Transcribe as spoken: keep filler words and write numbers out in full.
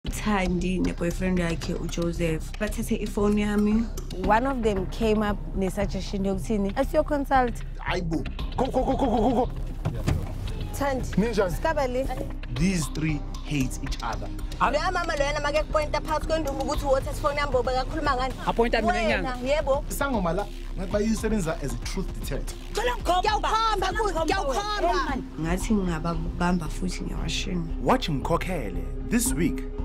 Thandi ne-boyfriend yakhe uJoseph bathethe ifoni yami. One of them came up ne-suggestion yokuthini asiyoconsult. Aibo. Go, go, go, go, go, go, go. Thandi. Ninja. Skabali. These three hate each other. Loya mama loyana make kupointa phakathi kwendumbu ukuthi water phone yami boba kakhuluma ngani. Appointa mina enyanga. Yebo. Sangoma la bayisebenza as a truth detector. Ngiyawukhamba ngiyawukhamba. Ngathi ngingababamba futhi ngiyawashima. Watch Mkhokhele this week